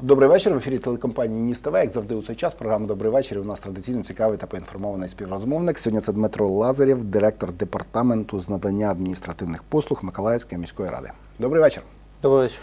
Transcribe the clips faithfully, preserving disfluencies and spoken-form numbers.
Добрий вечір. В ефірі телекомпанії НІС ТВ. Як завжди у цей час, програма «Добрий вечір». У нас традиційно цікавий та поінформований співрозмовник. Сьогодні це Дмитро Лазарєв, директор департаменту з надання адміністративних послуг Миколаївської міської ради. Добрий вечір. Добрий вечір.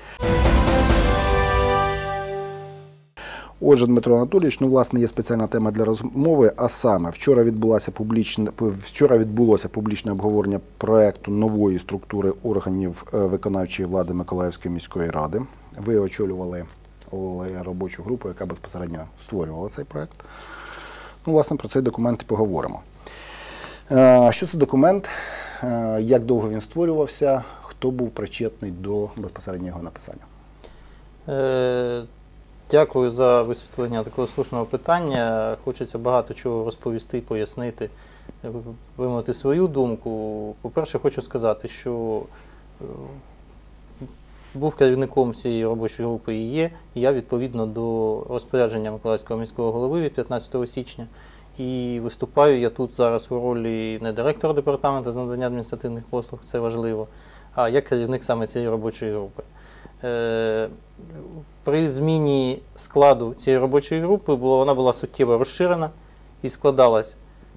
Отже, Дмитро Анатолійович, ну, власне, є спеціальна тема для розмови, а саме, вчора відбулося публічне, вчора відбулося публічне обговорення проекту нової структури органів виконавчої влади Миколаївської міської ради. Ви очолювали робочу групу, яка безпосередньо створювала цей проект. Ну, власне, про цей документ і поговоримо. Що це документ, як довго він створювався, хто був причетний до безпосередньо його написання? Е, дякую за висвітлення такого слушного питання. Хочеться багато чого розповісти, пояснити, вимовити свою думку. По-перше, хочу сказати, що був керівником цієї робочої групи і є, і я відповідно до розпорядження Миколаївського міського голови від п'ятнадцятого січня. І виступаю я тут зараз у ролі не директора департаменту з надання адміністративних послуг, це важливо, а як керівник саме цієї робочої групи. Е, при зміні складу цієї робочої групи було, вона була суттєво розширена і складалась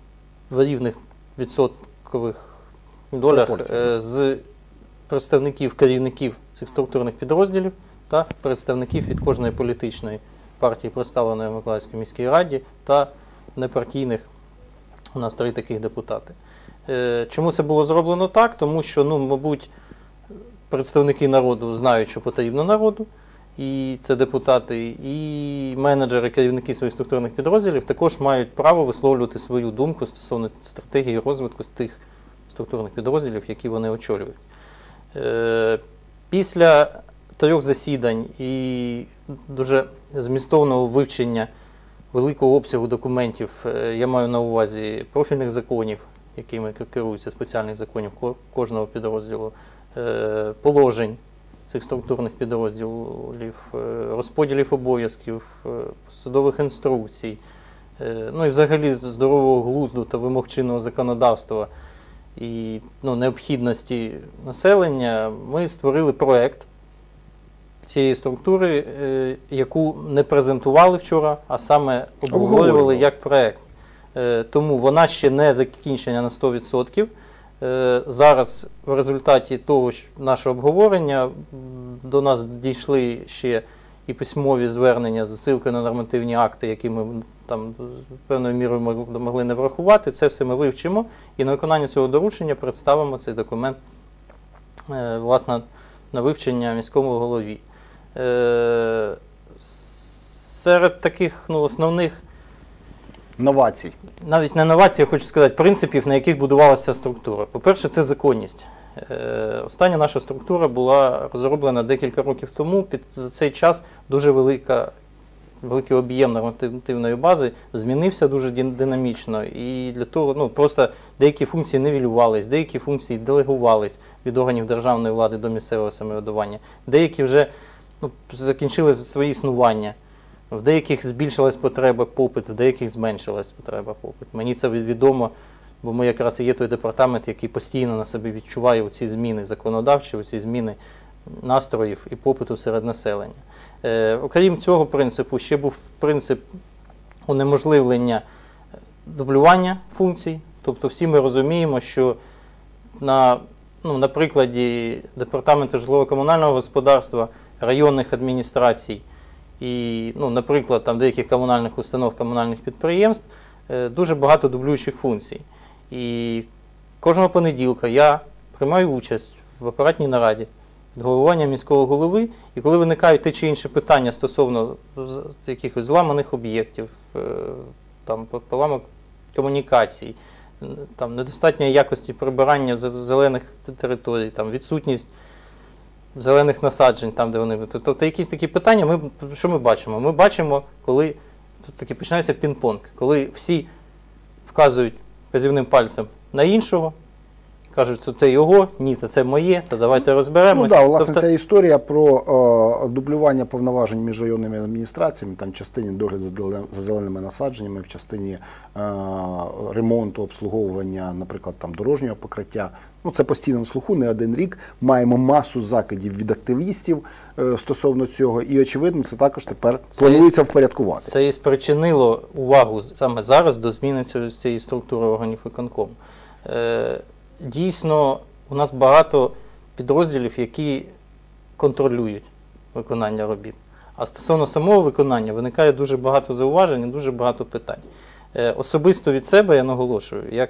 в рівних відсоткових долях е, з представників керівників цих структурних підрозділів та представників від кожної політичної партії, представленої в Миколаївській міській раді, та непартійних, у нас три таких депутати. Е, чому це було зроблено так? Тому що, ну, мабуть, представники народу знають, що потрібно народу, і це депутати, і менеджери, керівники своїх структурних підрозділів також мають право висловлювати свою думку стосовно стратегії розвитку з тих структурних підрозділів, які вони очолюють. Е, після трьох засідань і дуже змістовного вивчення великого обсягу документів, я маю на увазі профільних законів, якими керуються, спеціальних законів кожного підрозділу, положень цих структурних підрозділів, розподілів обов'язків, посадових інструкцій, ну і взагалі здорового глузду та вимог чинного законодавства і, ну, необхідності населення, ми створили проект цієї структури, яку не презентували вчора, а саме обговорювали як проект. Тому вона ще не закінчена на сто відсотків. Зараз в результаті того нашого обговорення до нас дійшли ще і письмові звернення з ссилкою на нормативні акти, які ми там певною мірою могли не врахувати. Це все ми вивчимо і на виконання цього доручення представимо цей документ, власне, на вивчення міському голові. Е, серед таких, ну, основних новацій, навіть не новацій, я хочу сказати, принципів, на яких будувалася структура. По-перше, це законність. Е, остання наша структура була розроблена декілька років тому. Під за цей час дуже велика, великий об'єм нормативної бази змінився дуже динамічно. І для того, ну, просто деякі функції нівелювались, деякі функції делегувались від органів державної влади до місцевого самоврядування. Деякі вже, ну, закінчили своє існування. В деяких збільшилась потреба попит, в деяких зменшилась потреба попит. Мені це відомо, бо ми якраз і є той департамент, який постійно на себе відчуває ці зміни законодавчі, ці зміни настроїв і попиту серед населення. Е, окрім цього принципу, ще був принцип унеможливлення дублювання функцій. Тобто всі ми розуміємо, що на, ну, на прикладі департаменту житлово-комунального господарства, районних адміністрацій і, ну, наприклад, там деяких комунальних установ, комунальних підприємств, е, дуже багато дублюючих функцій. І кожного понеділка я приймаю участь в апаратній нараді від головування міського голови, і коли виникають те чи інше питання стосовно якихось зламаних об'єктів, е, там, поламок комунікацій, там, недостатньої якості прибирання зелених територій, там, відсутність зелених насаджень, там, де вони. Тобто якісь такі питання, ми, що ми бачимо? Ми бачимо, коли тут таки починається пінг-понг, коли всі вказують вказівним пальцем на іншого, кажуть, що це його, ні, то це моє, то давайте розберемось. Ну так, да, власне, тобто, ця історія про о, дублювання повноважень між районними адміністраціями, там в частині догляду за зелен- за зеленими насадженнями, в частині е, ремонту, обслуговування, наприклад, там дорожнього покриття. Ну, це постійно на слуху, не один рік. Маємо масу закидів від активістів е, стосовно цього, і, очевидно, це також тепер Це- планується впорядкувати. Це і спричинило увагу саме зараз до зміни цієї- цієї структури органів виконкому. Е, Дійсно, у нас багато підрозділів, які контролюють виконання робіт. А стосовно самого виконання виникає дуже багато зауважень і дуже багато питань. Е, Особисто від себе я наголошую, як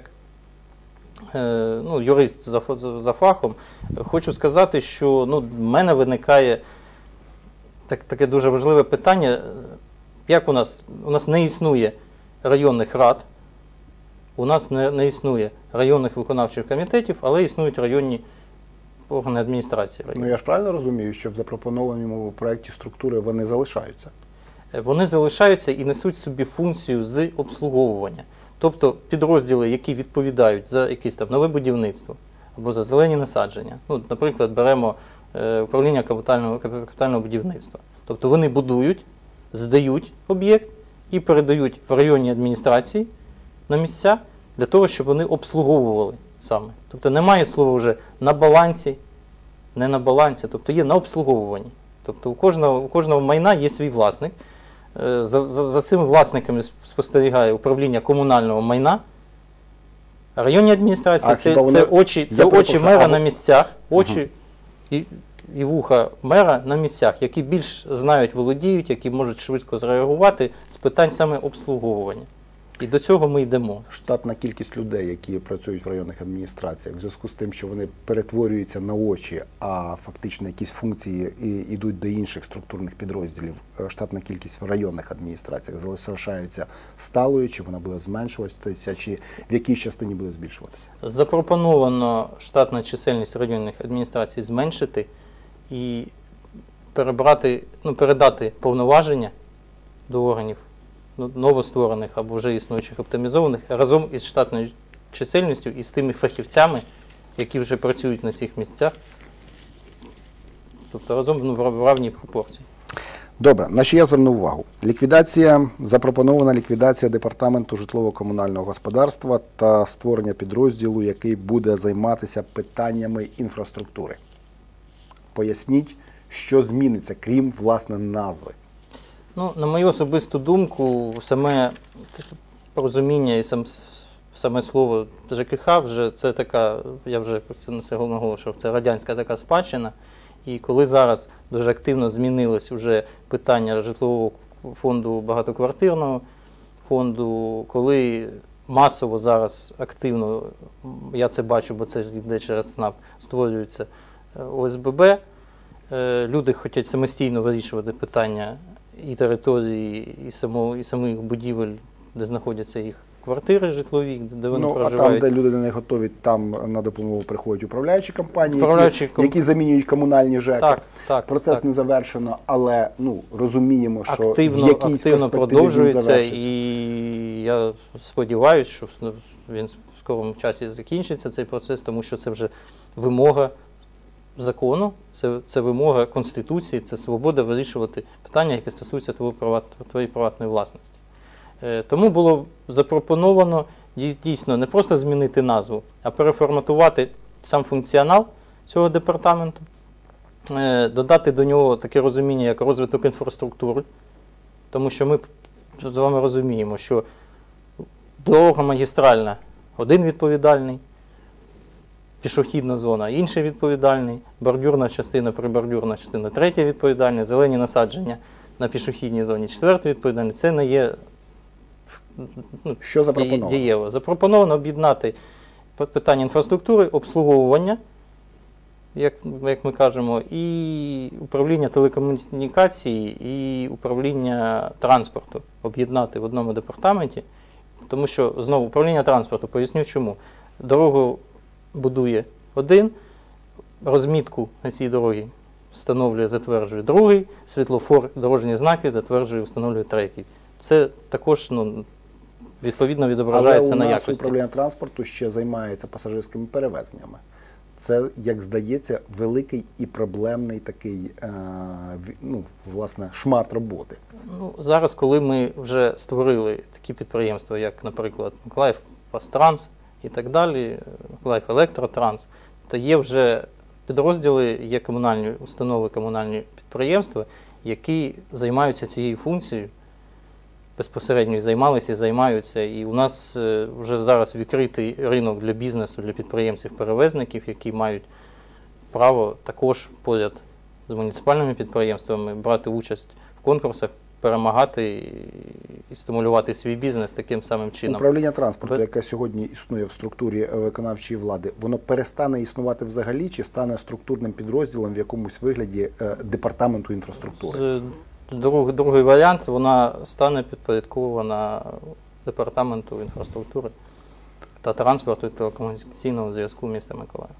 е, ну, юрист за, фа- за, за фахом, хочу сказати, що ну, в мене виникає так, таке дуже важливе питання. Як у нас? У нас не існує районних рад, у нас не, не існує районних виконавчих комітетів, але існують районні органи адміністрації. Ну, районів. я ж правильно розумію, що в запропонованому проєкті структури вони залишаються? Вони залишаються і несуть собі функцію з обслуговування. Тобто підрозділи, які відповідають за якесь там нове будівництво або за зелені насадження. Ну, наприклад, беремо е, управління капітального, капітального будівництва. Тобто вони будують, здають об'єкт і передають в районні адміністрації на місця для того, щоб вони обслуговували саме. Тобто немає слова вже на балансі, не на балансі, тобто є на обслуговуванні. Тобто у кожного, у кожного майна є свій власник. Е, За, за, за цими власниками спостерігає управління комунального майна. Районні адміністрації А це, хіба це вони- очі, це Я очі перепрошую, мера а на ви- місцях, очі і, і вуха мера на місцях, які більш знають, володіють, які можуть швидко зреагувати з питань саме обслуговування. І до цього ми йдемо. Штатна кількість людей, які працюють в районних адміністраціях, в зв'язку з тим, що вони перетворюються на очі, а фактично якісь функції і йдуть до інших структурних підрозділів, е, штатна кількість в районних адміністраціях залишається сталою, чи вона буде зменшуватися, чи в якій частині буде збільшуватися? Запропоновано штатну чисельність районних адміністрацій зменшити і перебрати, ну, передати повноваження до органів ну, новостворених або вже існуючих оптимізованих разом із штатною чисельністю і з тими фахівцями, які вже працюють на цих місцях. Тобто разом ну, в равній пропорції. Добре, на що я звернув увагу? Ліквідація, запропонована ліквідація департаменту житлово-комунального господарства та створення підрозділу, який буде займатися питаннями інфраструктури. Поясніть, що зміниться, крім, власне, назви. Ну, на мою особисту думку, саме розуміння і сам, саме слово ЖКХ вже це така, я вже про це наголошував, це радянська така спадщина. І коли зараз дуже активно змінилось вже питання житлового фонду багатоквартирного фонду, коли масово зараз активно, я це бачу, бо це йде через СНАП, створюються О С Б Б, люди хочуть самостійно вирішувати питання і території, і, само, і самих будівель, де знаходяться їх квартири житлові, де вони Ну, а проживають. там, де люди не готові, там на допомогу приходять управляючі компанії, Управляючі які, ком- які замінюють комунальні ЖЕКи. Так, так, Процес так. не завершено, але ну, розуміємо, що Активно, в якійсь активно перспективі він продовжується, завершиться. і я сподіваюся, що він в скорому часі закінчиться цей процес, тому що це вже вимога закону, це, це вимога Конституції, це свобода вирішувати питання, яке стосується твоєї приватної, твоєї приватної власності. Е, Тому було запропоновано дій- дійсно не просто змінити назву, а переформатувати сам функціонал цього департаменту, е, додати до нього таке розуміння, як розвиток інфраструктури, тому що ми з вами розуміємо, що дорога магістральна – один відповідальний, пішохідна зона – інший відповідальний, бордюрна частина, прибордюрна частина – третя відповідальна, зелені насадження на пішохідній зоні – четвертий відповідальний. Це не є ну, Що запропоновано? дієво. Запропоновано об'єднати питання інфраструктури, обслуговування, як, як ми кажемо, і управління телекомунікації, і управління транспорту об'єднати в одному департаменті, тому що, знову, управління транспорту, поясню чому. Дорогу будує один, розмітку на цій дорогі встановлює, затверджує другий, світлофор, дорожні знаки затверджує, встановлює третій. Це також ну, відповідно відображається Але на у нас якості. управління транспорту ще займається пасажирськими перевезеннями. Це, як здається, великий і проблемний такий, е, ві- ну, власне, шмат роботи. Ну, зараз, коли ми вже створили такі підприємства, як, наприклад, Миколаїв Пастранс і так далі, Миколаїв Електротранс, то є вже підрозділи, є комунальні установи, комунальні підприємства, які займаються цією функцією, безпосередньо і займалися і займаються. І у нас е, вже зараз відкритий ринок для бізнесу, для підприємців-перевезників, які мають право також поряд з муніципальними підприємствами брати участь в конкурсах, перемагати і, і стимулювати свій бізнес таким самим чином. Управління транспорту, Без- яке сьогодні існує в структурі виконавчої влади, воно перестане існувати взагалі чи стане структурним підрозділом в якомусь вигляді е, департаменту інфраструктури? З- Друг, другий варіант, вона стане підпорядкована департаменту інфраструктури та транспорту і телекомунікаційного зв'язку міста Миколаєва.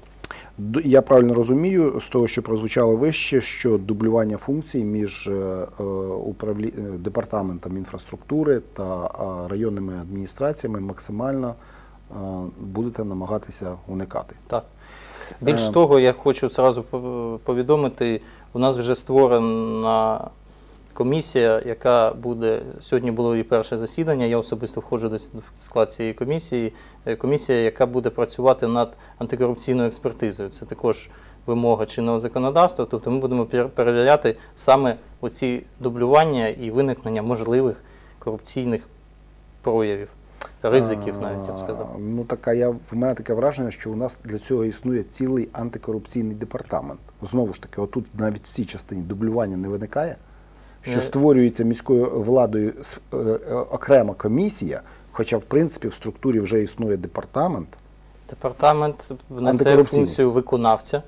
Д- Я правильно розумію, з того, що прозвучало вище, що дублювання функцій між е, е, управлі... е, департаментом інфраструктури та е, районними адміністраціями максимально е, будете намагатися уникати. Так. Більш Е. того, я хочу зразу пов- повідомити, у нас вже створена комісія, яка буде, сьогодні було її перше засідання, я особисто входжу до с- в склад цієї комісії, Е, комісія, яка буде працювати над антикорупційною експертизою. Це також вимога чинного законодавства, тобто ми будемо пер- перевіряти саме оці дублювання і виникнення можливих корупційних проявів, ризиків навіть, я б сказав. А, Ну, така я, в мене таке враження, що у нас для цього існує цілий антикорупційний департамент. Знову ж таки, отут навіть в цій частині дублювання не виникає, що Не- створюється міською владою с- е, е, окрема комісія, хоча, в принципі, в структурі вже існує департамент. Департамент несе Антикорупційний. функцію виконавця.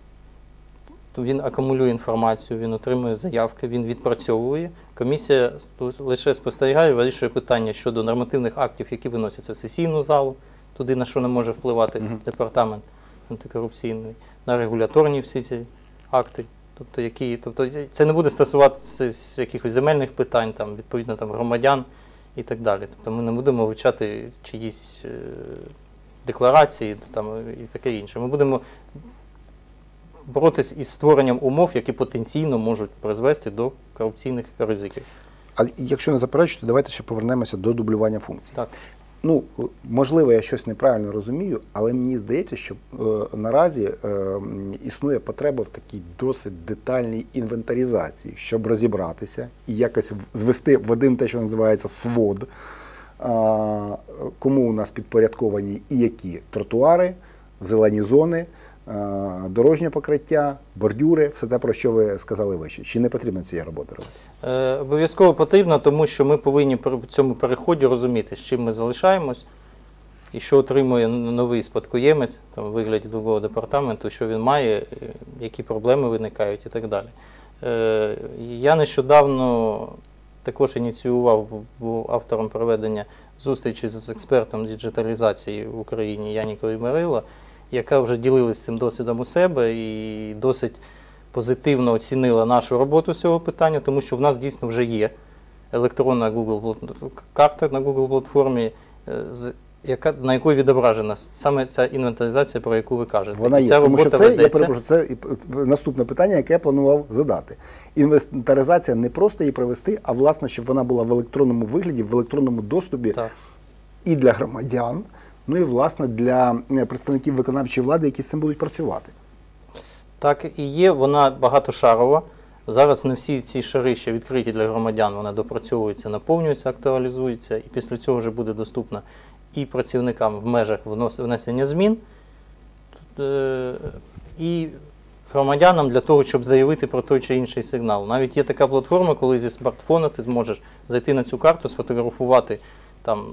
Він акумулює інформацію, він отримує заявки, він відпрацьовує. Комісія лише спостерігає, вирішує питання щодо нормативних актів, які виносяться в сесійну залу, туди на що не може впливати Мгм. департамент антикорупційний, на регуляторні всі ці акти. Тобто, які, тобто це не буде стосуватися з якихось земельних питань, там, відповідно там, громадян і так далі. Тобто ми не будемо вивчати чиїсь е, декларації там, і таке інше. Ми будемо боротися із створенням умов, які потенційно можуть призвести до корупційних ризиків. А якщо не заперечуєте, давайте ще повернемося до дублювання функцій. Так. Ну, можливо, я щось неправильно розумію, але мені здається, що е, наразі е, м, існує потреба в такій досить детальній інвентаризації, щоб розібратися і якось в- звести в один те, що називається свод, а, кому у нас підпорядковані і які тротуари, зелені зони, а, дорожнє покриття, бордюри, все те, про що ви сказали вище. Чи не потрібно цієї роботи робити? Е, обов'язково потрібно, тому що ми повинні при цьому переході розуміти, з чим ми залишаємось і що отримує н- новий спадкоємець там, у вигляді другого департаменту, що він має, е, які проблеми виникають і так далі. Е, я нещодавно також ініціював, був- був автором проведення зустрічі з експертом діджиталізації в Україні Яніковою Мирила, яка вже ділилась цим досвідом у себе і досить позитивно оцінила нашу роботу з цього питання, тому що в нас дійсно вже є електронна Google плат- карта на Google платформі, е, з- яка, на якої відображена саме ця інвентаризація, про яку ви кажете. Вона І є, ця тому що робота це, я ведеться. перепрошую, це і п- наступне питання, яке я планував задати. Інвентаризація не просто її провести, а власне, щоб вона була в електронному вигляді, в електронному доступі Так. і для громадян, ну і власне для е, представників виконавчої влади, які з цим будуть працювати. Так і є, вона багатошарова. Зараз не всі ці шари ще відкриті для громадян, вона допрацьовується, наповнюється, актуалізується, і після цього вже буде доступна і працівникам в межах внос- внесення змін, е, і громадянам для того, щоб заявити про той чи інший сигнал. Навіть є така платформа, коли зі смартфона ти зможеш зайти на цю карту, сфотографувати там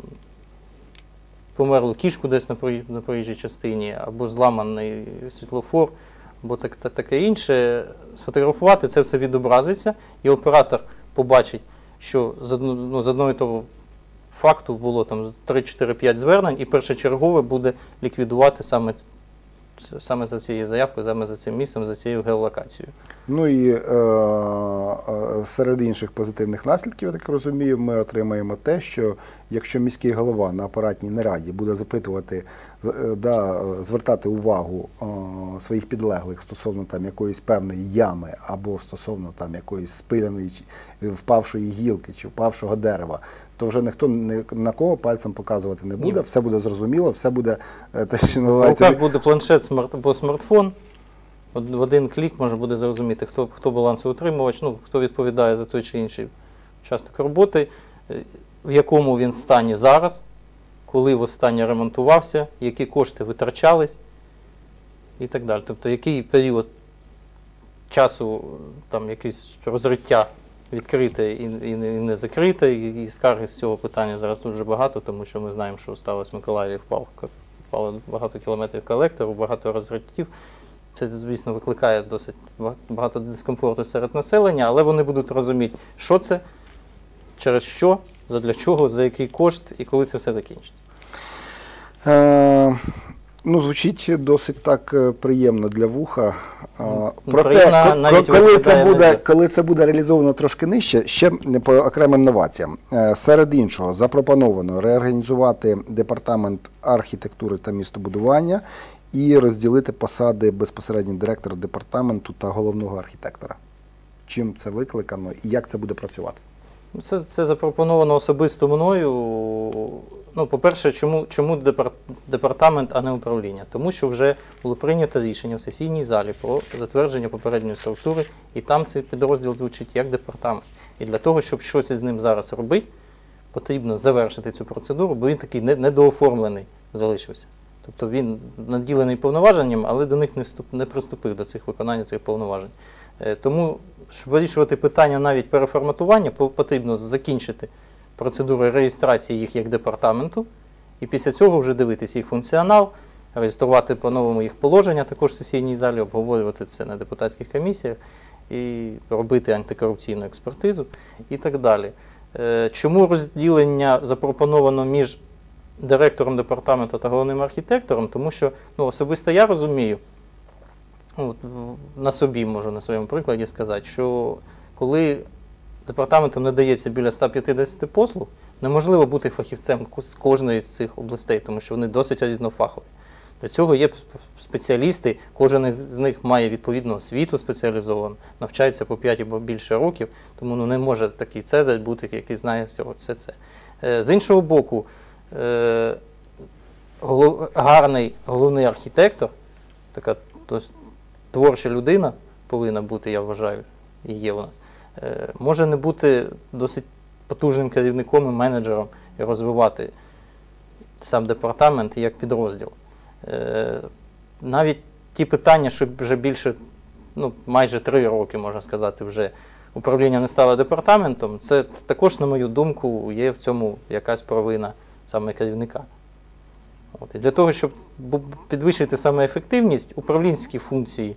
померлу кішку десь на проїж- на проїжджій частині, або зламаний світлофор, або так, та- таке інше. Сфотографувати, це все відобразиться, і оператор побачить, що з, одно, ну, з одного і того факту було там три-чотири-п'ять звернень, і першочергове буде ліквідувати саме ц- саме за цією заявкою, саме за цим місцем, за цією геолокацією. Ну і е, е, серед інших позитивних наслідків, я так розумію, ми отримаємо те, що якщо міський голова на апаратній нараді буде запитувати, е, да, звертати увагу е, своїх підлеглих стосовно там якоїсь певної ями або стосовно там якоїсь спиляної, впавшої гілки чи впавшого дерева, то вже ніхто ні на кого пальцем показувати не буде, Ні. все буде зрозуміло, все буде е, те, що В називається. руках буде планшет смарт, або смартфон. От в один клік можна буде зрозуміти, хто, хто балансоутримувач, ну, хто відповідає за той чи інший участок роботи, е, в якому він стані зараз, коли востаннє ремонтувався, які кошти витрачались і так далі. Тобто, який період часу, там, якесь розриття відкрите і, і, не- і не закрите, і, і скарги з цього питання зараз дуже багато, тому що ми знаємо, що сталося в Миколаєві, впав, впало багато кілометрів колектору, багато розриттів. Це, звісно, викликає досить багато дискомфорту серед населення, але вони будуть розуміти, що це, через що, задля чого, за який кошт і коли це все закінчиться. Е, ну, звучить досить так е, приємно для вуха. Е, Ну, Проте, приємно ко- навіть коли, це виглядає буде, не коли це буде реалізовано трошки нижче, ще по окремим новаціям. Е, Серед іншого, запропоновано реорганізувати департамент архітектури та містобудування і розділити посади безпосередньо директора департаменту та головного архітектора. Чим це викликано і як це буде працювати? Це, це запропоновано особисто мною. Ну, по-перше, чому, чому депар- департамент, а не управління? Тому що вже було прийнято рішення в сесійній залі про затвердження попередньої структури, і там цей підрозділ звучить як департамент. І для того, щоб щось із ним зараз робити, потрібно завершити цю процедуру, бо він такий не- недооформлений залишився. Тобто він наділений повноваженням, але до них не, вступ, не приступив до цих виконання цих повноважень. Е, Тому, щоб вирішувати питання навіть переформатування, по- потрібно закінчити процедуру реєстрації їх як департаменту, і після цього вже дивитися їх функціонал, реєструвати по-новому їх положення, також в сесійній залі, обговорювати це на депутатських комісіях, і робити антикорупційну експертизу і так далі. Е, Чому розділення запропоновано між директором департаменту та головним архітектором? Тому що ну, особисто я розумію, ну, от, в- на собі можу на своєму прикладі сказати, що коли департаментом надається біля ста п'ятдесят послуг, неможливо бути фахівцем ко- з кожної з цих областей, тому що вони досить різнофахові. Для цього є спеціалісти, кожен з них має відповідну освіту спеціалізовану, навчається по п'ять або більше років, тому ну, не може такий цезарь бути, який знає всього, все це. Е, З іншого боку, е, голов- гарний головний архітектор, така дос- творча людина повинна бути, я вважаю, і є у нас, е, може не бути досить потужним керівником і менеджером і розвивати сам департамент як підрозділ. Е, Навіть ті питання, що вже більше, ну, майже три роки, можна сказати, вже управління не стало департаментом, це також, на мою думку, є в цьому якась провина саме керівника. От. І для того, щоб бу- підвищити саме ефективність, управлінські функції,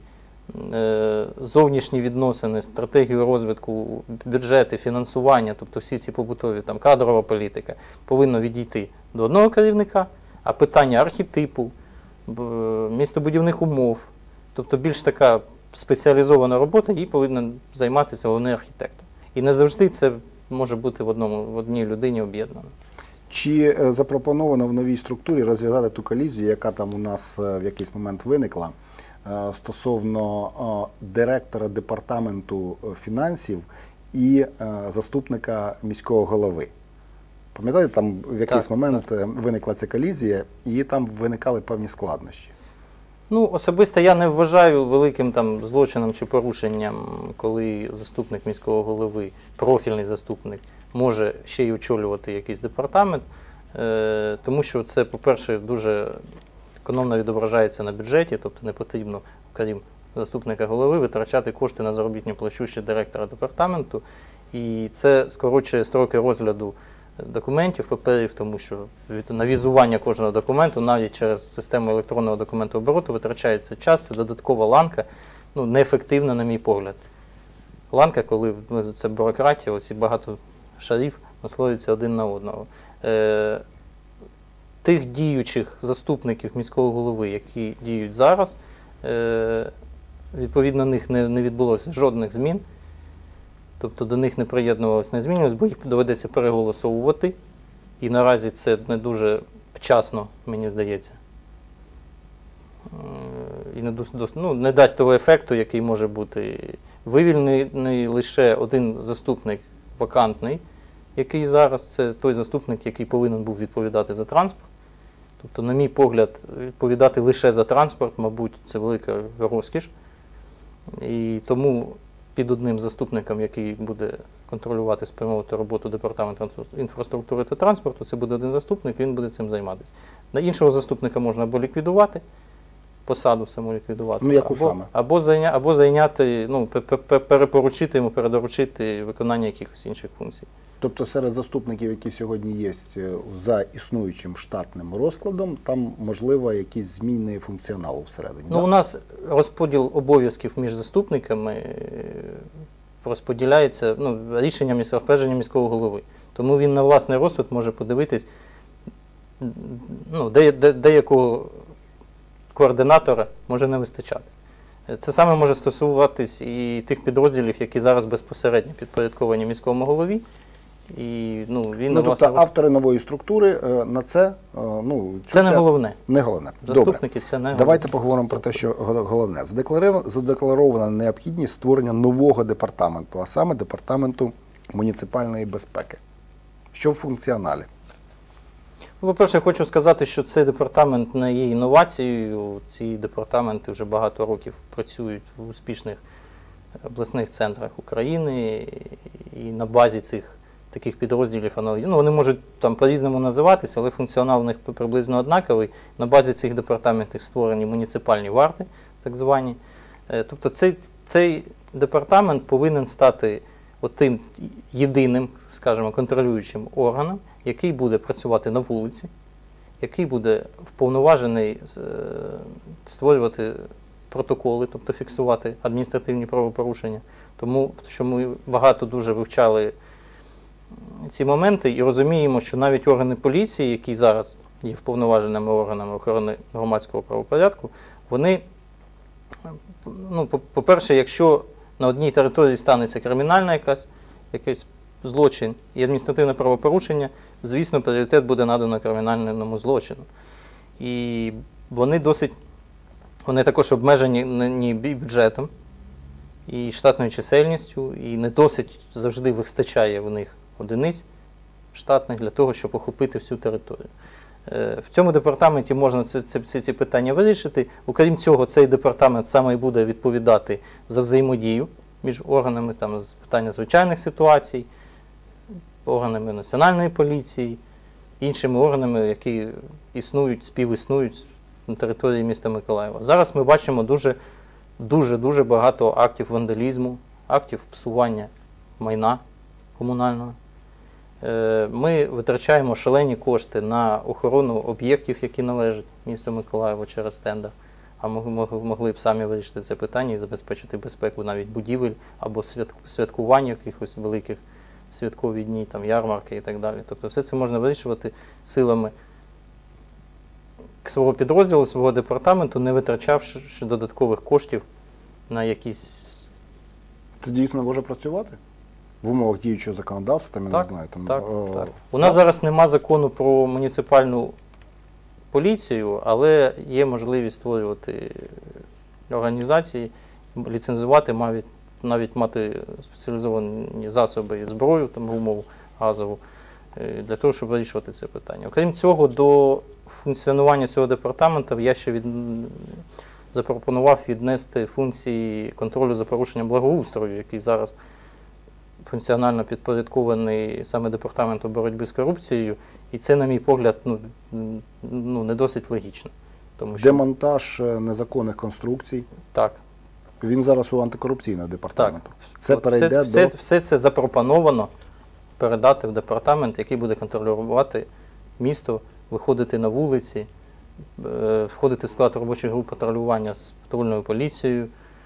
е, зовнішні відносини, стратегію розвитку, бюджети, фінансування, тобто всі ці побутові, там, кадрова політика, повинно відійти до одного керівника, а питання архетипу, б- містобудівних умов, тобто більш така спеціалізована робота, їй повинен займатися головний архітектор. І не завжди це може бути в, одному, в одній людині об'єднано. Чи е, запропоновано в новій структурі розв'язати ту колізію, яка там у нас е, в якийсь момент виникла, е, стосовно е, директора департаменту е, фінансів і е, заступника міського голови? Пам'ятаєте, там в якийсь Так, момент е, виникла ця колізія, і там виникали певні складнощі. Ну, особисто я не вважаю великим там злочином чи порушенням, коли заступник міського голови, профільний заступник, може ще й очолювати якийсь департамент, е, тому що це, по-перше, дуже економно відображається на бюджеті, тобто не потрібно, крім заступника голови, витрачати кошти на заробітну плачу ще директора департаменту, і це скорочує строки розгляду документів, паперів, тому що від навізування кожного документу навіть через систему електронного документообороту витрачається час, це додаткова ланка, ну, неефективна, на мій погляд. Ланка, коли ну, це бюрократія, оці багато шарів наслоюються один на одного. Е, тих діючих заступників міського голови, які діють зараз, е, відповідно, них не, не відбулося жодних змін. Тобто до них не приєднувалися, не змінювалися, бо їх доведеться переголосовувати. І наразі це не дуже вчасно, мені здається. І не, дос, ну, не дасть того ефекту, який може бути. Вивільнений лише один заступник вакантний, який зараз, це той заступник, який повинен був відповідати за транспорт. Тобто, на мій погляд, відповідати лише за транспорт, мабуть, це велика розкіш. І тому під одним заступником, який буде контролювати, спрямовувати роботу департаменту інфраструктури та транспорту, це буде один заступник, він буде цим займатися. На іншого заступника можна або ліквідувати, посаду саму ліквідувати, Ну, яку або, саме? або, зайня, або зайняти, ну, перепоручити йому, передоручити виконання якихось інших функцій. Тобто серед заступників, які сьогодні є за існуючим штатним розкладом, там можливо якісь зміни функціоналу всередині? Ну, да? у нас розподіл обов'язків між заступниками розподіляється, ну, рішенням і розпорядженням міського голови. Тому він на власний розсуд може подивитись, ну, де, де, деякого координатора може не вистачати. Це саме може стосуватись і тих підрозділів, які зараз безпосередньо підпорядковані міському голові. І, ну, він ну, тобто автори нової структури е, на це, е, ну, це не головне. Не головне. Заступники Добре. це не головне. Давайте поговоримо про те, що головне. Задекларована, задекларована необхідність створення нового департаменту, а саме департаменту муніципальної безпеки. Що в функціоналі? По-перше, хочу сказати, що цей департамент не є інновацією. Ці департаменти вже багато років працюють в успішних обласних центрах України, і на базі цих таких підрозділів аналогічних. Ну, вони можуть там по-різному називатися, але функціонал у них приблизно однаковий. На базі цих департаментів створені муніципальні варти, так звані. Тобто цей, цей департамент повинен стати отим єдиним, скажімо, контролюючим органом, який буде працювати на вулиці, який буде вповноважений створювати протоколи, тобто фіксувати адміністративні правопорушення. Тому що ми багато дуже вивчали ці моменти і розуміємо, що навіть органи поліції, які зараз є вповноваженими органами охорони громадського правопорядку, вони, ну, по-перше, якщо на одній території станеться кримінальна якась, якийсь злочин і адміністративне правопорушення, звісно, пріоритет буде надано кримінальному злочину. І вони досить, вони також обмежені бюджетом і штатною чисельністю, і не досить завжди вистачає в них одиниць штатних для того, щоб охопити всю територію. В цьому департаменті можна ці, ці, ці питання вирішити. Окрім цього, цей департамент саме і буде відповідати за взаємодію між органами там, з питання звичайних ситуацій, органами національної поліції, іншими органами, які існують, співіснують на території міста Миколаєва. Зараз ми бачимо дуже, дуже, дуже багато актів вандалізму, актів псування майна комунального. Ми витрачаємо шалені кошти на охорону об'єктів, які належать місту Миколаєву через тендер, а могли б самі вирішити це питання і забезпечити безпеку навіть будівель або святкування якихось великих святкові дні, там, ярмарки і так далі. Тобто все це можна вирішувати силами свого підрозділу, свого департаменту, не витрачавши додаткових коштів на якісь... Це дійсно може працювати? В умовах діючого законодавства, там, я так, не знаю. Там, так, о... так. У нас зараз нема закону про муніципальну поліцію, але є можливість створювати організації, ліцензувати, навіть, навіть мати спеціалізовані засоби і зброю, там, умову газову, для того, щоб вирішувати це питання. Окрім цього, до функціонування цього департаменту я ще від... запропонував віднести функції контролю за порушенням благоустрою, який зараз функціонально підпорядкований саме департаменту боротьби з корупцією, і це, на мій погляд, ну, ну, не досить логічно. Тому що... Демонтаж незаконних конструкцій. Так. Він зараз у антикорупційного департаменту. Так. Це перейде все, до... все, все це запропоновано передати в департамент, який буде контролювати місто, виходити на вулиці, входити в склад робочої групи патрулювання з патрульною поліцією.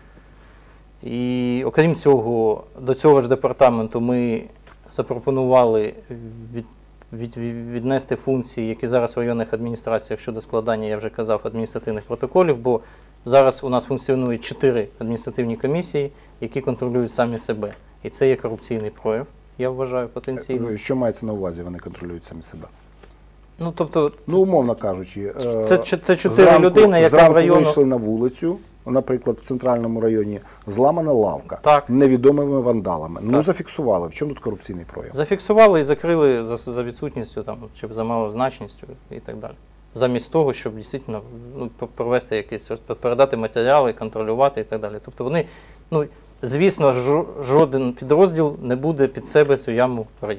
І окрім цього, до цього ж департаменту ми запропонували від, від, від- віднести функції, які зараз в районних адміністраціях щодо складання, я вже казав, адміністративних протоколів, бо зараз у нас функціонують чотири адміністративні комісії, які контролюють самі себе. І це є корупційний прояв, я вважаю, потенційно. Що мається на увазі, вони контролюють самі себе? Ну, тобто, Ну, умовно кажучи, е, це, це, це чотири зранку- людини, яка в зранку району... вийшли на вулицю, наприклад, в центральному районі зламана лавка Так. невідомими вандалами. Ну, Так. зафіксували. В чому тут корупційний прояв? Зафіксували і закрили за, за відсутністю там, чи за малозначністю і так далі. Замість того, щоб дійсно ну, п- провести якісь, передати матеріали, контролювати і так далі. Тобто вони, ну, звісно, жо- жоден підрозділ не буде під себе цю яму рити.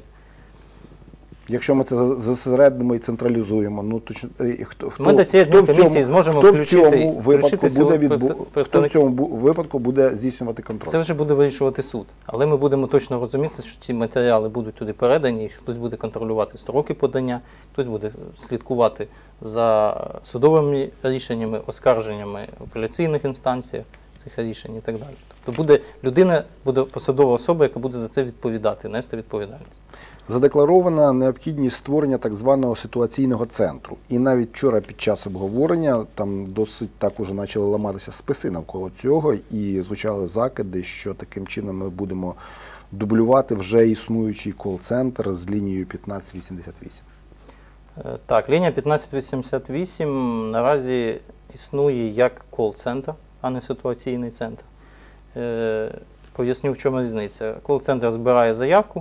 Якщо ми це за- зосередимо і централізуємо, ну то ч- е, хто, хто, Ми до цієї хто в комісії цьому- зможемо хто в включити, цьому випадку включити силу буде відбу... представ- хто в представник- цьому бу- випадку буде здійснювати контроль? Це вже буде вирішувати суд. Але ми будемо точно розуміти, що ці матеріали будуть туди передані, і хтось буде контролювати строки подання, хтось буде слідкувати за судовими рішеннями, оскарженнями в апеляційних інстанціях цих рішень і так далі. Тобто буде людина, буде посадова особа, яка буде за це відповідати, нести відповідальність. Задекларована необхідність створення так званого ситуаційного центру. І навіть вчора під час обговорення там досить так уже почали ламатися списи навколо цього, і звучали закиди, що таким чином ми будемо дублювати вже існуючий кол-центр з лінією п'ятнадцять вісімдесят вісім. Е, Так, лінія п'ятнадцять вісімдесят вісім наразі існує як кол-центр, а не ситуаційний центр. Е, Поясню, в чому різниця. Кол-центр збирає заявку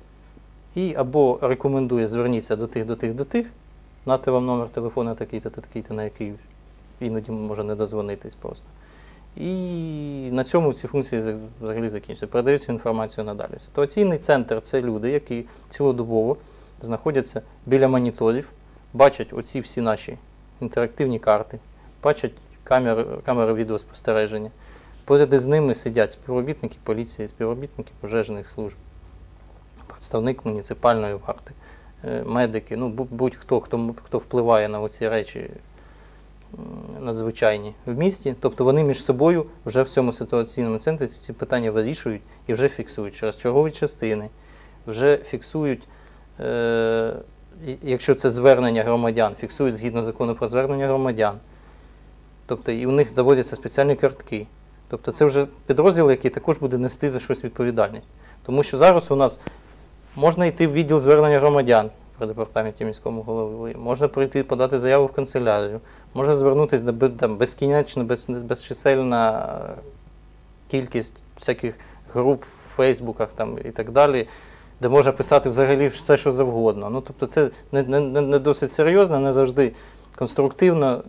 і або рекомендує зверніться до тих, до тих, до тих, нате вам номер телефону такий-то, такий-то, на який іноді може не дозвонитись просто. І на цьому ці функції взагалі закінчуються. Передають цю інформацію надалі. Ситуаційний центр – це люди, які цілодобово знаходяться біля моніторів, бачать оці всі наші інтерактивні карти, бачать камери, камери відеоспостереження. Поряд із ними сидять співробітники поліції, співробітники пожежних служб, представник муніципальної варти, е, медики, ну бу- будь-хто, хто, хто впливає на оці речі м, надзвичайні в місті. Тобто вони між собою вже в цьому ситуаційному центрі ці питання вирішують і вже фіксують через чергові частини, вже фіксують, е, і- якщо це звернення громадян, фіксують згідно закону про звернення громадян. Тобто і у них заводяться спеціальні картки. Тобто це вже підрозділ, який також буде нести за щось відповідальність. Тому що зараз у нас можна йти в відділ звернення громадян при департаменті міському голови, можна прийти подати заяву в канцелярію, можна звернутися до бе- там, безкінечно, без, безчисельна кількість всяких груп в Фейсбуках там, і так далі, де можна писати взагалі все, що завгодно. Ну, тобто це не, не, не не досить серйозно, не завжди конструктивно.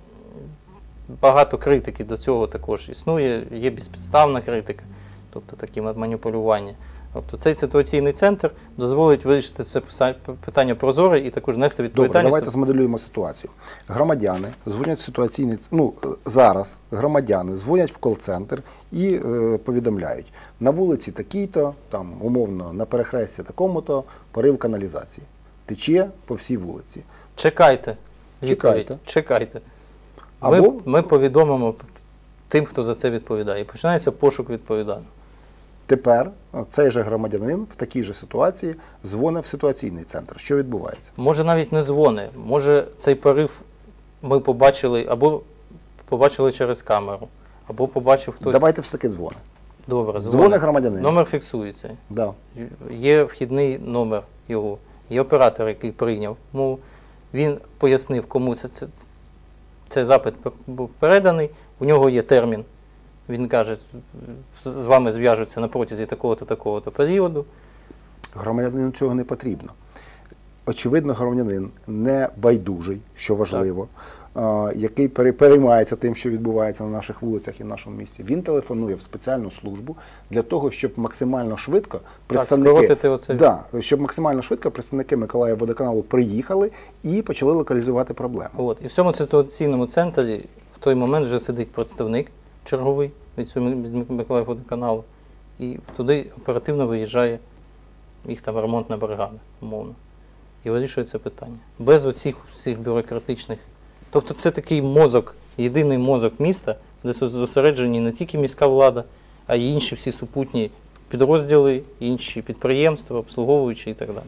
Багато критики до цього також існує, є безпідставна критика, тобто такі маніпулювання. Тобто цей ситуаційний центр дозволить вирішити це писа- питання прозоро і також нести Добре, відповідальність. давайте змоделюємо ситуацію. Громадяни дзвонять в ситуаційний ц- ну е, зараз громадяни дзвонять в кол-центр і е, повідомляють: на вулиці такій-то, там умовно на перехресті такому-то порив каналізації. Тече по всій вулиці. Чекайте. Чекайте. Відповідь. Чекайте. Ми, Або ми повідомимо тим, хто за це відповідає. І починається пошук відповідального. тепер цей же громадянин в такій же ситуації дзвонить в ситуаційний центр. Що відбувається? Може навіть не дзвони, може цей порив ми побачили або побачили через камеру, або побачив хтось. Давайте все-таки дзвони. Добре, Дзвони дзвони. громадянин. Номер фіксується. Да. Є вхідний номер його, є оператор, який прийняв мову. Він пояснив, кому це, це, цей запит був переданий, у нього є термін. Він каже, з- з вами зв'яжуться на протязі такого-то, такого-то періоду. Громадянину цього не потрібно. Очевидно, громадянин не байдужий, що важливо, а, який пере- переймається тим, що відбувається на наших вулицях і в нашому місті. Він телефонує в спеціальну службу для того, щоб максимально швидко представники, скоротити оце. да, щоб максимально швидко представники Миколаївводоканалу приїхали і почали локалізувати проблему. От. І в цьому ситуаційному центрі в той момент вже сидить представник черговий від цього від Миколаївводоканалу, і туди оперативно виїжджає їх там ремонтна бригада, умовно. І вирішує це питання. Без оцих всіх бюрократичних. Тобто це такий мозок, єдиний мозок міста, де зосереджені не тільки міська влада, а й інші всі супутні підрозділи, інші підприємства, обслуговуючі і так далі.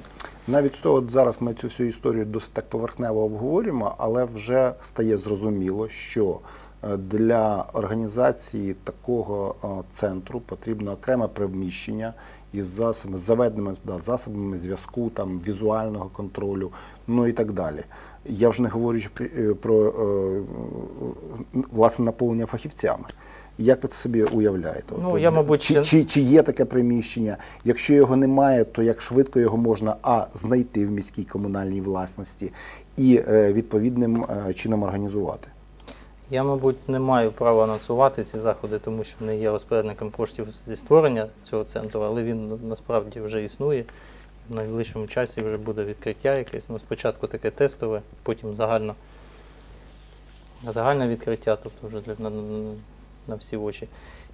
Навіть з того, от зараз ми цю всю історію досить так поверхнево обговорюємо, але вже стає зрозуміло, що е, для організації такого е, центру потрібно окреме приміщення із засобами, з заведеними да, засобами зв'язку, там, візуального контролю, ну і так далі. Я вже не говорю е, про е, власне наповнення фахівцями. Як ви це собі уявляєте? Ну, От, я, мабуть, чи, ще- чи, чи є таке приміщення? Якщо його немає, то як швидко його можна а. знайти в міській комунальній власності і е, відповідним е, чином організувати? Я, мабуть, не маю права анонсувати ці заходи, тому що не є розпорядником коштів зі створення цього центру, але він насправді вже існує. В найближчому часі вже буде відкриття якесь. Ну, спочатку таке тестове, потім загально, загальне відкриття, тобто вже для, на, на всі очі.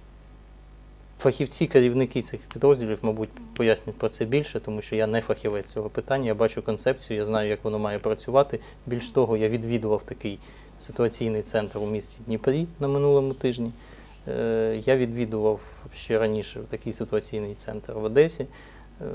Фахівці, керівники цих підрозділів, мабуть, пояснять про це більше, тому що я не фахівець цього питання, я бачу концепцію, я знаю, як воно має працювати. Більш того, я відвідував такий ситуаційний центр у місті Дніпрі на минулому тижні. Е, Я відвідував ще раніше такий ситуаційний центр в Одесі. Е,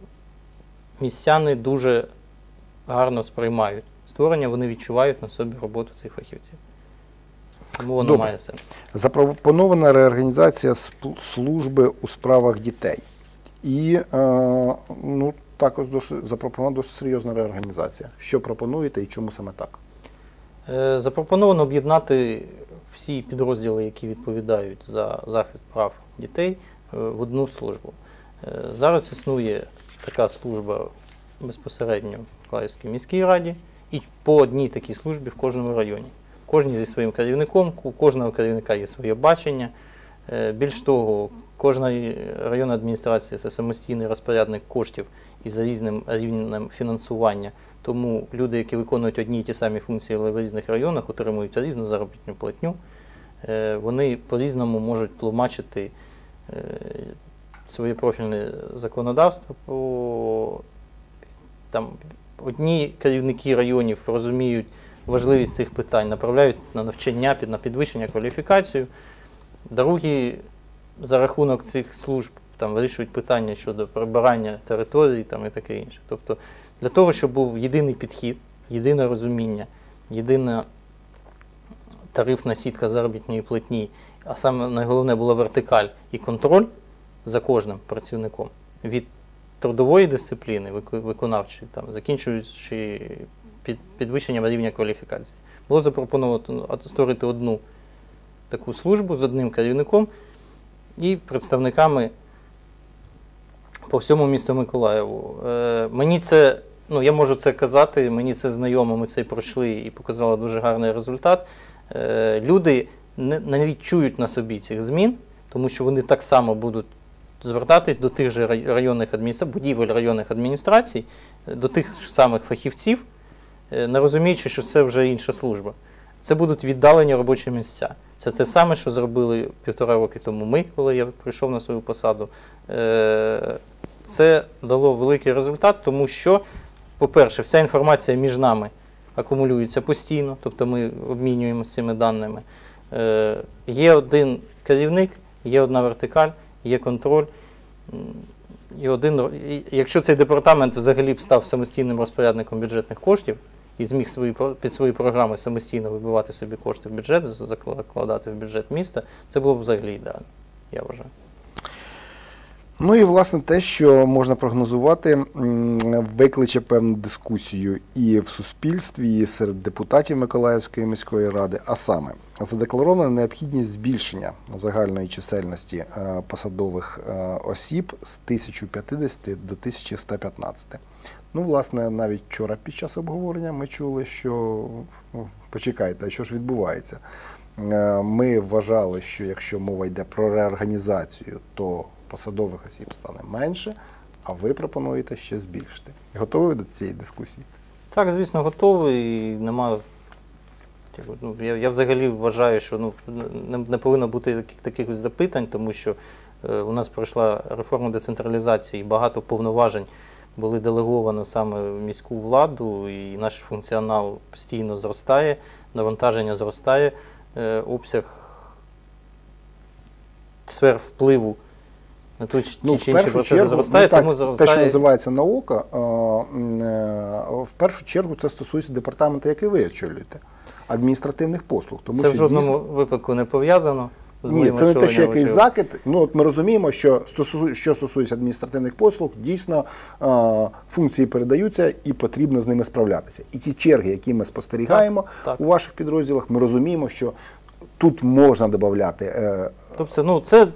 Містяни дуже гарно сприймають створення, вони відчувають на собі роботу цих фахівців. Тому воно Добре. має сенс. Запропонована реорганізація сп- служби у справах дітей. І е, ну, також досить- запропонована досить серйозна реорганізація. Що пропонуєте і чому саме так? Е, Запропоновано об'єднати всі підрозділи, які відповідають за захист прав дітей, е, в одну службу. Е, Зараз існує така служба безпосередньо в Миколаївській міській раді і по одній такій службі в кожному районі. Кожній зі своїм керівником, у кожного керівника є своє бачення. Е, Більш того, кожна районна адміністрація – це самостійний розпорядник коштів і за різним рівнем фінансування. Тому люди, які виконують одні й ті самі функції, але в різних районах, отримують різну заробітну платню. Е, Вони по-різному можуть тлумачити е, своє профільне законодавство. По, там, одні керівники районів розуміють важливість цих питань, направляють на навчання, під- на підвищення кваліфікацію. Другі за рахунок цих служб там, вирішують питання щодо прибирання територій там, і таке інше. Тобто для того, щоб був єдиний підхід, єдине розуміння, єдина тарифна сітка заробітної платні, а саме найголовне була вертикаль і контроль за кожним працівником від трудової дисципліни, вику- виконавчої, там, закінчуючи під, підвищенням рівня кваліфікації. Було запропоновано створити одну таку службу з одним керівником і представниками по всьому місту Миколаєву. Е, мені це, ну я можу це казати, мені це знайомо, ми це пройшли і показали дуже гарний результат. Е, люди не, не відчують на собі цих змін, тому що вони так само будуть звертатись до тих же рай- районних адміністрацій, будівель районних адміністрацій, е, до тих ж самих фахівців, е, не розуміючи, що це вже інша служба. Це будуть віддалені робочі місця. Це те саме, що зробили півтора роки тому ми, коли я прийшов на свою посаду. Е, Це дало великий результат, тому що, по-перше, вся інформація між нами акумулюється постійно, тобто ми обмінюємося цими даними. Е, Є один керівник, є одна вертикаль, є контроль. м, І один, і якщо цей департамент взагалі б став самостійним розпорядником бюджетних коштів і зміг свої, про- під свої програми самостійно вибивати собі кошти в бюджет, закладати в бюджет міста, це було б взагалі ідеально, я вважаю. Ну і власне те, що можна прогнозувати, м, викличе певну дискусію і в суспільстві, і серед депутатів Миколаївської міської ради, а саме задекларована необхідність збільшення загальної чисельності е, посадових е, осіб з тисяча п'ятдесят до тисячі ста п'ятнадцять. Ну, власне, навіть вчора під час обговорення ми чули, що ну, почекайте, а що ж відбувається? Е, Ми вважали, що якщо мова йде про реорганізацію, то посадових осіб стане менше, а ви пропонуєте ще збільшити. Готові ви до цієї дискусії? Так, звісно, готовий. І нема, ну, я, я взагалі вважаю, що ну, не, не повинно бути таких, таких запитань, тому що е, у нас пройшла реформа децентралізації, багато повноважень були делеговано саме в міську владу, і наш функціонал постійно зростає, навантаження зростає, е, обсяг сфер впливу на ту чи Ну, інші процеси зростає, ну, так, тому зростає. те, що називається наука, е, е, в першу чергу це стосується департаменту, який ви очолюєте, адміністративних послуг. Тому це що в жодному дійсно... випадку не пов'язано з Ні, моїм це не те, що очоленням. якийсь закид. Ну, от ми розуміємо, що стосу... що стосується адміністративних послуг, дійсно е, функції передаються і потрібно з ними справлятися. І ті черги, які ми спостерігаємо так, так. у ваших підрозділах, ми розуміємо, що тут можна додати. Е, тобто, ну, це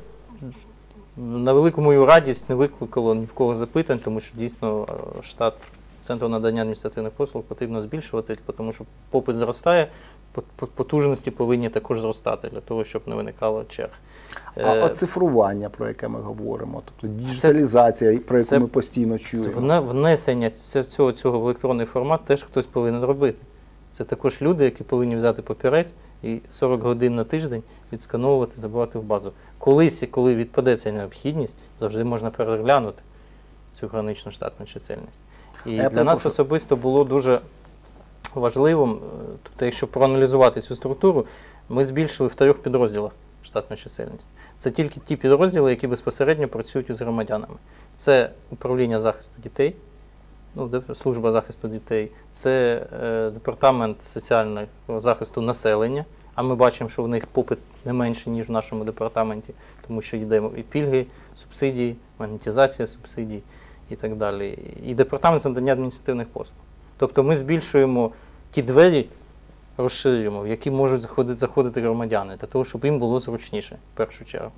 на велику мою радість не викликало ні в кого запитань, тому що дійсно штат Центру надання адміністративних послуг потрібно збільшувати, тому що попит зростає, потужності повинні також зростати для того, щоб не виникало черг. А оцифрування, про яке ми говоримо, тобто діджиталізація, про яку ми постійно чуємо. Внесення цього, цього в електронний формат теж хтось повинен робити. Це також люди, які повинні взяти папірець і сорок годин на тиждень відскановувати, забивати в базу. Колись, коли відпаде ця необхідність, завжди можна переглянути цю граничну штатну чисельність. І для прошу. нас особисто було дуже важливим, тобто, якщо проаналізувати цю структуру, ми збільшили в трьох підрозділах штатну чисельність. Це тільки ті підрозділи, які безпосередньо працюють із громадянами. Це управління захисту дітей, ну, служба захисту дітей, це е, департамент соціального захисту населення, а ми бачимо, що в них попит не менший, ніж в нашому департаменті, тому що йде і пільги, субсидії, монетизація субсидій і так далі. І департамент надання адміністративних послуг. Тобто ми збільшуємо ті двері, розширюємо, в які можуть заходити, заходити громадяни, для того, щоб їм було зручніше, в першу чергу.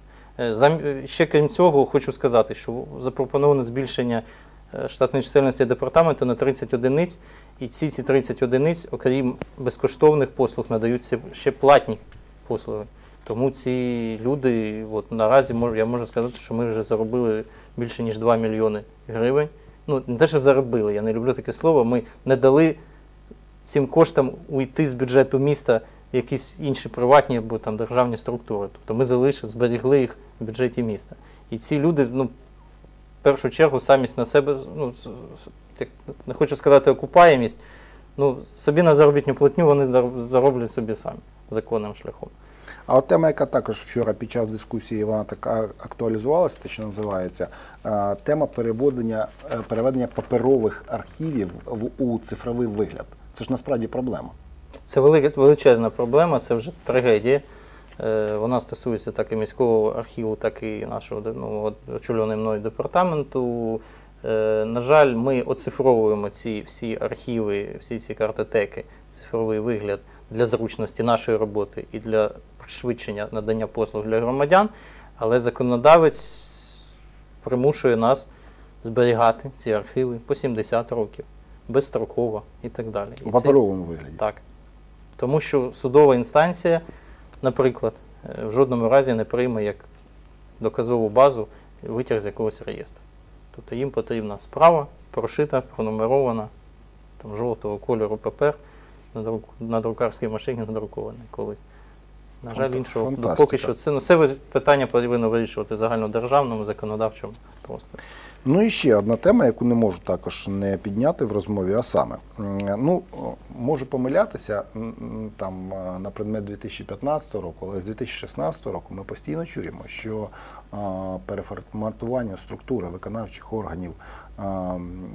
Ще крім цього, хочу сказати, що запропоновано збільшення штатної чисельності департаменту на тридцять одиниць, і ці, ці тридцять одиниць, окрім безкоштовних послуг, надаються ще платні послуги. Тому ці люди, от наразі можу, я можу сказати, що ми вже заробили більше ніж два мільйони гривень. Ну, не те, що заробили, я не люблю таке слово, ми не дали цим коштам уйти з бюджету міста в якісь інші приватні або там державні структури. Тобто ми залишили, зберегли їх в бюджеті міста. І ці люди, ну, в першу чергу, самість на себе, ну, не хочу сказати окупаємість, ну, собі на заробітну платню вони зароблять собі самі законним шляхом. А от тема, яка також вчора під час дискусії вона так актуалізувалася, те, що називається, тема переведення, переведення паперових архівів в, у цифровий вигляд. Це ж насправді проблема. Це величезна проблема, це вже трагедія. Вона стосується так і міського архіву, так і нашого, ну, очолюваного мною департаменту. На жаль, ми оцифровуємо ці всі архіви, всі ці картотеки, цифровий вигляд для зручності нашої роботи і для пришвидшення надання послуг для громадян, але законодавець примушує нас зберігати ці архіви по сімдесят років, безстроково і так далі. У паперовому вигляді? Так. Тому що судова інстанція, наприклад, в жодному разі не прийме як доказову базу витяг з якогось реєстру. Тобто їм потрібна справа, прошита, пронумерована, там, жовтого кольору папер, на, друк, на друкарській машині надрукований коли. На жаль, іншого, ну, поки що, це, ну, це питання повинно вирішувати в загальнодержавному, законодавчому просторі. Ну і ще одна тема, яку не можу також не підняти в розмові, а саме, ну, можу помилятися там на предмет дві тисячі п'ятнадцятого року, але з дві тисячі шістнадцятого року ми постійно чуємо, що а, переформатування структури виконавчих органів а, а,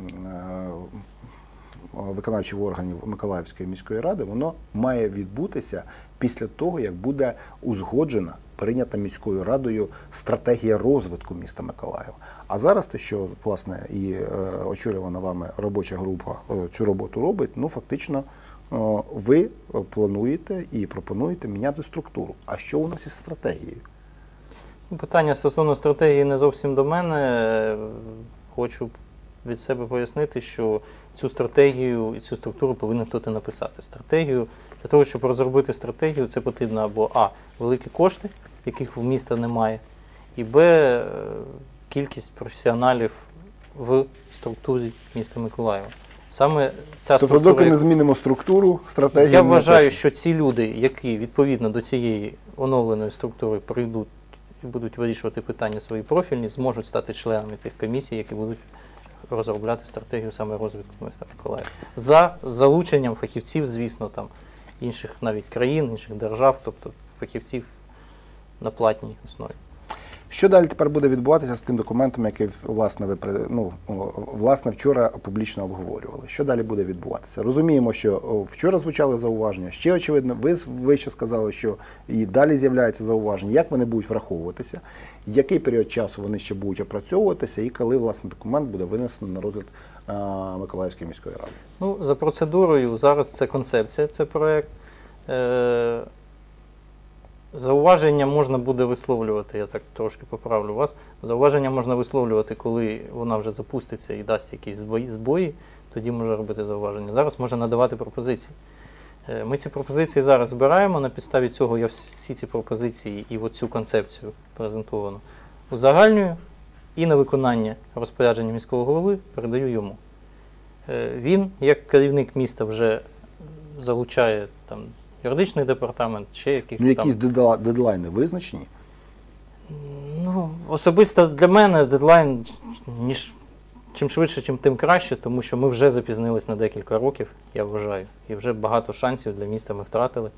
виконавчих органів Миколаївської міської ради, воно має відбутися після того, як буде узгоджена, прийнята міською радою стратегія розвитку міста Миколаєва. А зараз те, що, власне, і е, очолювана вами робоча група е, цю роботу робить, ну, фактично, е, ви плануєте і пропонуєте міняти структуру. А що у нас із стратегією? Питання стосовно стратегії не зовсім до мене. Хочу від себе пояснити, що цю стратегію і цю структуру повинен хтось написати. Стратегію, для того, щоб розробити стратегію, це потрібно або а. великі кошти, яких в міста немає, і б. кількість професіоналів в структурі міста Миколаєва. Саме ця тобто, структура... доки не змінимо структуру, стратегію... Я вважаю, що ці люди, які відповідно до цієї оновленої структури прийдуть і будуть вирішувати питання свої профільні, зможуть стати членами тих комісій, які будуть розробляти стратегію саме розвитку міста Миколаєва. За залученням фахівців, звісно, там, інших навіть країн, інших держав, тобто фахівців на платній основі. Що далі тепер буде відбуватися з тим документом, який власне ви при- ну, о, власне вчора публічно обговорювали? Що далі буде відбуватися? Розуміємо, що о, вчора звучали зауваження. Ще очевидно, ви ви ще сказали, що і далі з'являються зауваження. Як вони будуть враховуватися? Який період часу вони ще будуть опрацьовуватися, і коли власне документ буде винесений на розгляд а, Миколаївської міської ради? Ну, за процедурою зараз це концепція, це проєкт. Е, Зауваження можна буде висловлювати, я так трошки поправлю вас. Зауваження можна висловлювати, коли вона вже запуститься і дасть якісь збої, збої, тоді може робити зауваження. Зараз може надавати пропозиції. Е, Ми ці пропозиції зараз збираємо, на підставі цього я всі ці пропозиції і оцю концепцію презентовану узагальнюю і на виконання розпорядження міського голови передаю йому. Е, Він, як керівник міста, вже залучає там юридичний департамент, ще яких Ну, там. якісь дедла- дедлайни визначені? Ну, особисто для мене дедлайн, ніж, чим швидше, чим тим краще, тому що ми вже запізнились на декілька років, я вважаю, і вже багато шансів для міста ми втратили.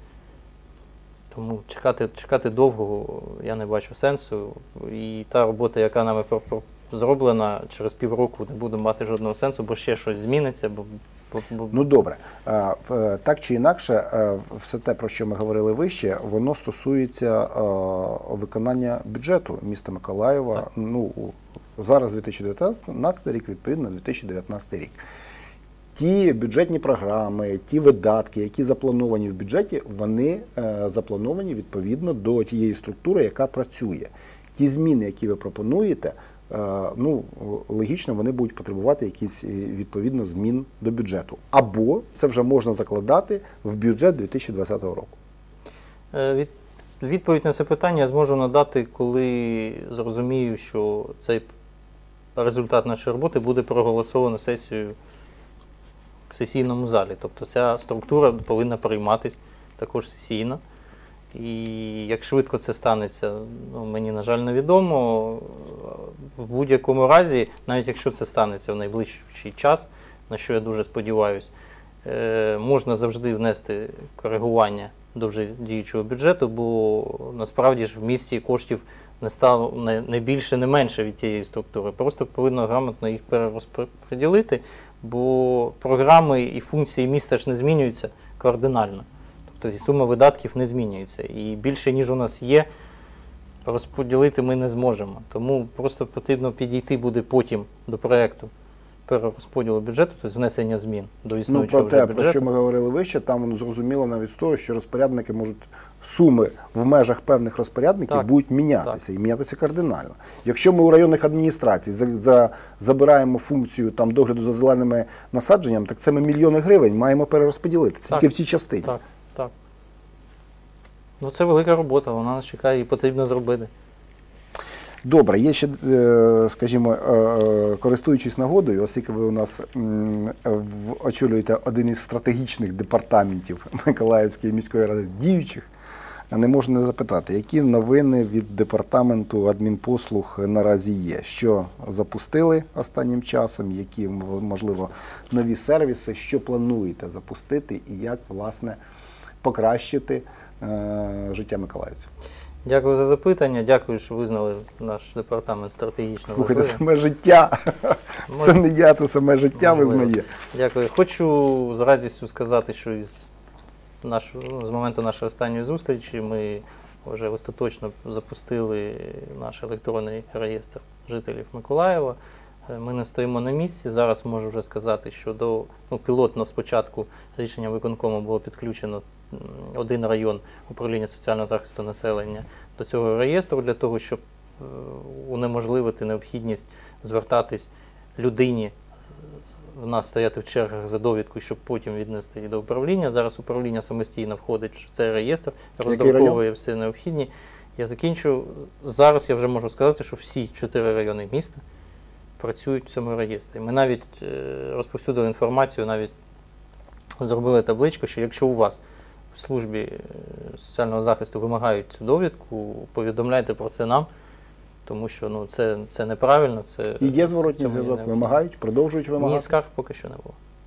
Тому чекати, чекати довго я не бачу сенсу. І та робота, яка нами про- про- зроблена, через півроку не буде мати жодного сенсу, бо ще щось зміниться. Бо, бо, бо... Ну добре, Е, в- так чи інакше, е, все те, про що ми говорили вище, воно стосується е, виконання бюджету міста Миколаєва. Так. Ну, у- зараз дві тисячі дев'ятнадцятий рік, відповідно, дві тисячі дев'ятнадцятий рік. Ті бюджетні програми, ті видатки, які заплановані в бюджеті, вони е, заплановані відповідно до тієї структури, яка працює. Ті зміни, які ви пропонуєте, е, ну, логічно, вони будуть потребувати якісь е, відповідно змін до бюджету. Або це вже можна закладати в бюджет дві тисячі двадцятого року. Е, Від, відповідь на це питання я зможу надати, коли зрозумію, що цей результат нашої роботи буде проголосовано сесією в сесійному залі. Тобто ця структура повинна прийматись також сесійно. І як швидко це станеться, ну, мені, на жаль, невідомо. В будь-якому разі, навіть якщо це станеться в найближчий час, на що я дуже сподіваюся, е, можна завжди внести коригування до вже діючого бюджету, бо насправді ж в місті коштів не стало не, не більше, не менше від тієї структури. Просто повинно грамотно їх перерозподілити, бо програми і функції міста ж не змінюються кардинально. Тобто і сума видатків не змінюється. І більше, ніж у нас є, розподілити ми не зможемо. Тому просто потрібно підійти буде потім до проєкту перерозподілу бюджету, тобто внесення змін до Ну, існуючого про вже те, бюджету. про що ми говорили вище, там воно зрозуміло навіть з того, що розпорядники можуть суми в межах певних розпорядників Так, будуть мінятися і мінятися кардинально. Якщо ми у районних адміністрацій за, за, забираємо функцію там догляду за зеленими насадженнями, так це ми мільйони гривень маємо перерозподілити. Це Так, тільки в цій частині. Так, так. Ну, це велика робота, вона нас чекає і потрібно зробити. Добре, є ще, е, скажімо, е, користуючись нагодою, оскільки ви у нас м, в- очолюєте один із стратегічних департаментів Миколаївської міської ради діючих, не можу не запитати, які новини від департаменту адмінпослуг наразі є? Що запустили останнім часом, які, можливо, нові сервіси, що плануєте запустити і як, власне, покращити е, життя миколаївців? Дякую за запитання, дякую, що визнали наш департамент стратегічно Слухайте, важливим. саме життя. Це не я, це саме життя Можливо. визнає. Дякую. Хочу з радістю сказати, що із нашого, ну, з моменту нашої останньої зустрічі ми вже остаточно запустили наш електронний реєстр жителів Миколаєва. Е, Ми не стоїмо на місці. Зараз можу вже сказати, що до ну, пілотно спочатку рішення виконкому було підключено м, один район управління соціального захисту населення до цього реєстру для того, щоб е, унеможливити необхідність звертатись людині, в нас стояти в чергах за довідку, щоб потім віднести її до управління. Зараз управління самостійно входить в цей реєстр, роздруковує все необхідне. Я закінчу. Зараз я вже можу сказати, що всі чотири райони міста працюють в цьому реєстрі. Ми навіть е, розповсюдили інформацію, навіть зробили табличку, що якщо у вас в службі е, соціального захисту вимагають цю довідку, повідомляйте про це нам, тому що ну, це, це неправильно. Це, І є зворотній цьому зв'язок, не- вимагають, продовжують вимагати? Ні, скарг поки що не було.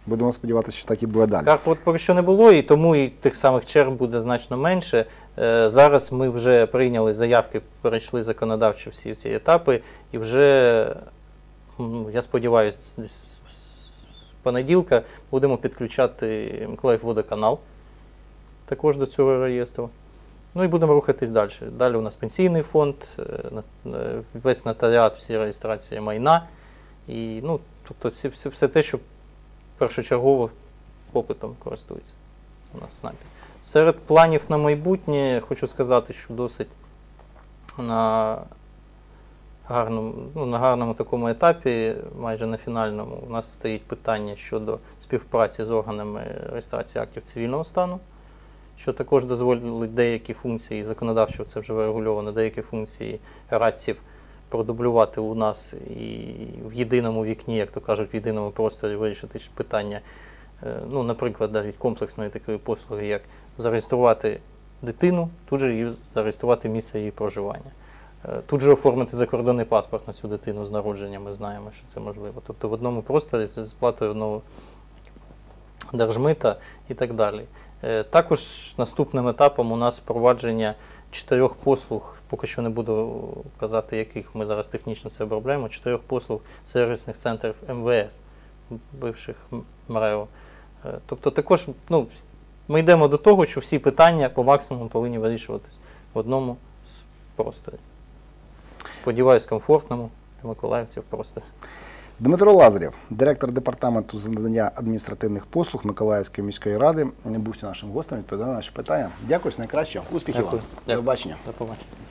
Будемо сподіватися, що так і буде далі. Скарг от поки що не було, і тому і тих самих черг буде значно менше. Е, Зараз ми вже прийняли заявки, перейшли законодавчо всі ці етапи, і вже, ну, я сподіваюся, десь з понеділка будемо підключати Миколаївводоканал також до цього реєстру. Ну і будемо рухатись далі. Далі у нас пенсійний фонд, е, на- е, весь нотаріат, всі реєстрації майна. І, ну, тобто все, все, все те, що першочергово попитом користується у нас в СНАПі. Серед планів на майбутнє хочу сказати, що досить на гарному, ну, на гарному такому етапі, майже на фінальному, у нас стоїть питання щодо співпраці з органами реєстрації актів цивільного стану, що також дозволить деякі функції, законодавчо це вже врегульовано, деякі функції радців продублювати у нас і в єдиному вікні, як то кажуть, в єдиному просторі вирішити питання, е, ну, наприклад, навіть комплексної такої послуги, як зареєструвати дитину, тут же і зареєструвати місце її проживання. Е, Тут же оформити закордонний паспорт на цю дитину з народження, ми знаємо, що це можливо. Тобто в одному просторі з сплатою одного держмита і так далі. Е, Також наступним етапом у нас впровадження чотирьох послуг, поки що не буду казати, яких ми зараз технічно це обробляємо, чотирьох послуг сервісних центрів Ем Ве Ес, бивших МРЕО. Е, Тобто також, ну, ми йдемо до того, що всі питання по максимуму повинні вирішуватись в одному з просторі. Сподіваюсь, комфортному для миколаївців просторі. Дмитро Лазарєв, директор департаменту з надання адміністративних послуг Миколаївської міської ради, був нашим гостем, відповідав на наші питання. Дякую, найкраще. Успіхів Дякую. вам. До Дякую. побачення. До побачення.